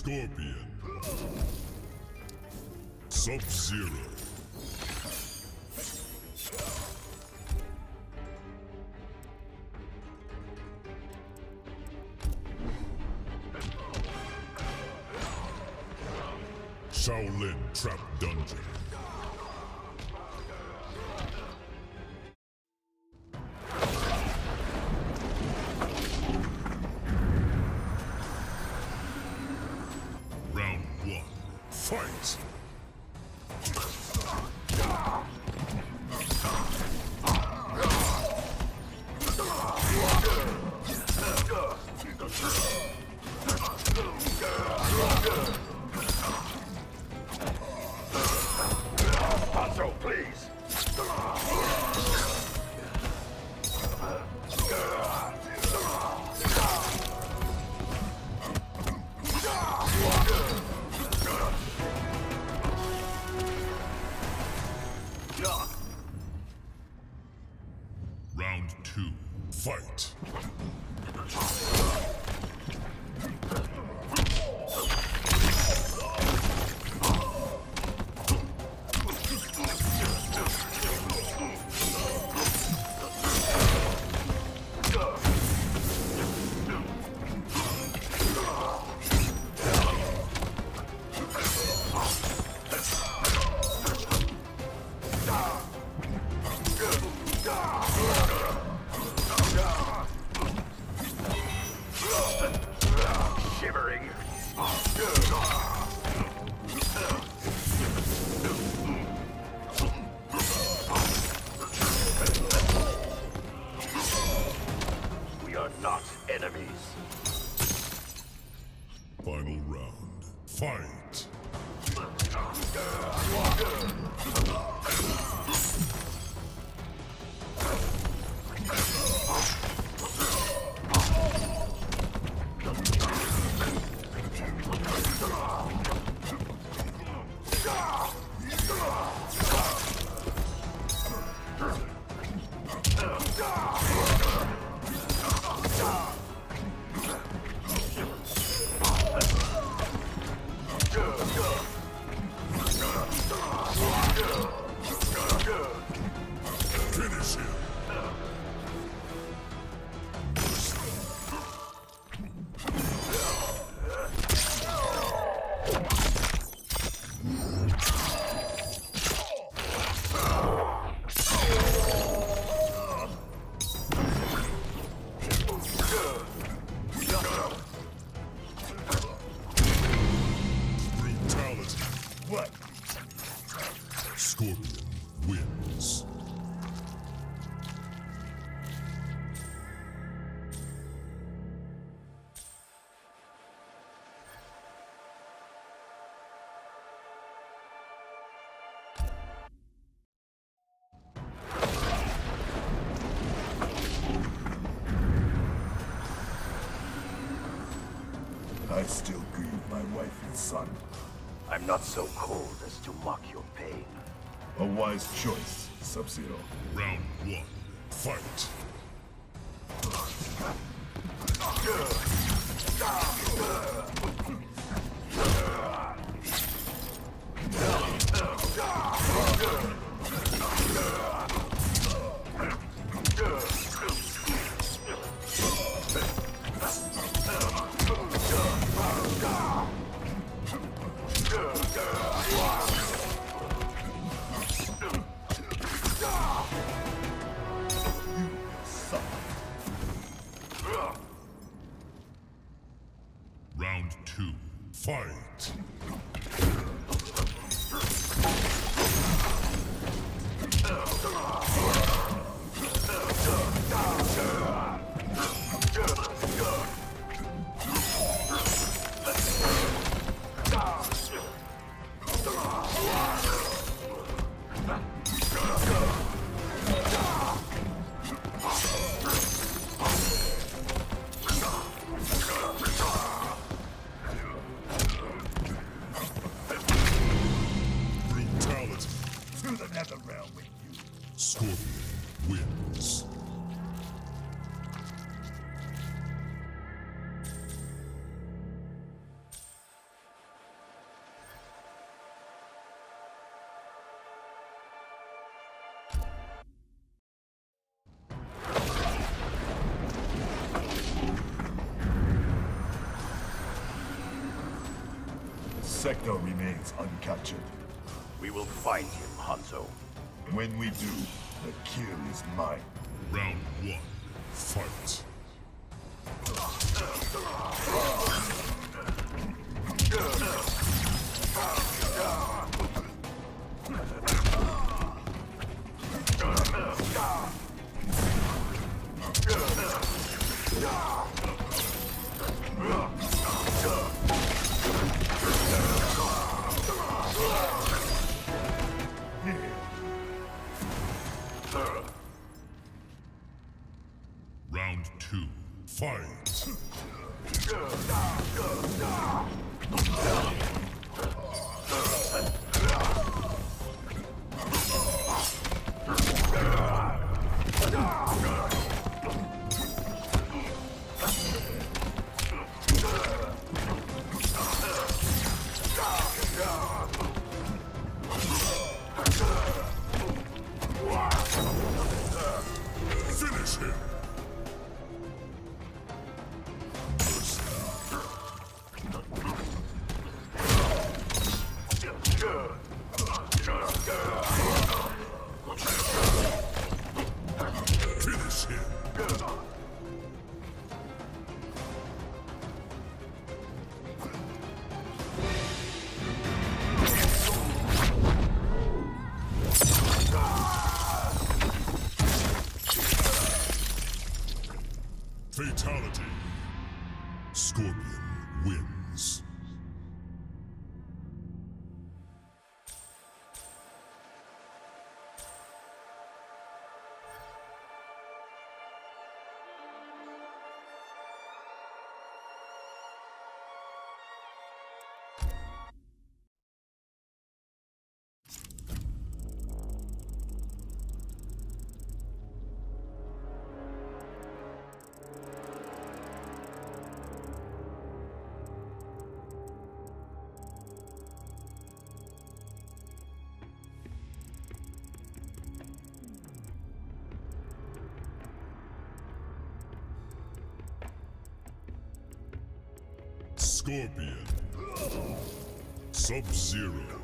Scorpion. Sub-Zero. Shaolin Trap Dungeon. Round 1. Fight! Hanzo, please! Round 2. Fight! Shivering. We are not enemies. Final round. Fight! Finish him! Brutality. What? Scorpion wins. I still grieve my wife and son. I'm not so cold as to mock your pain. A wise choice, Sub-Zero. Round 1. Fight! Round 2. Fight! sector remains uncaptured. We will find him, Hanzo. When we do, the kill is mine. Round 1. Fight. Round 2. Fight. Finish him. Finish him. Fatality. Scorpion wins. Scorpion. Sub-Zero.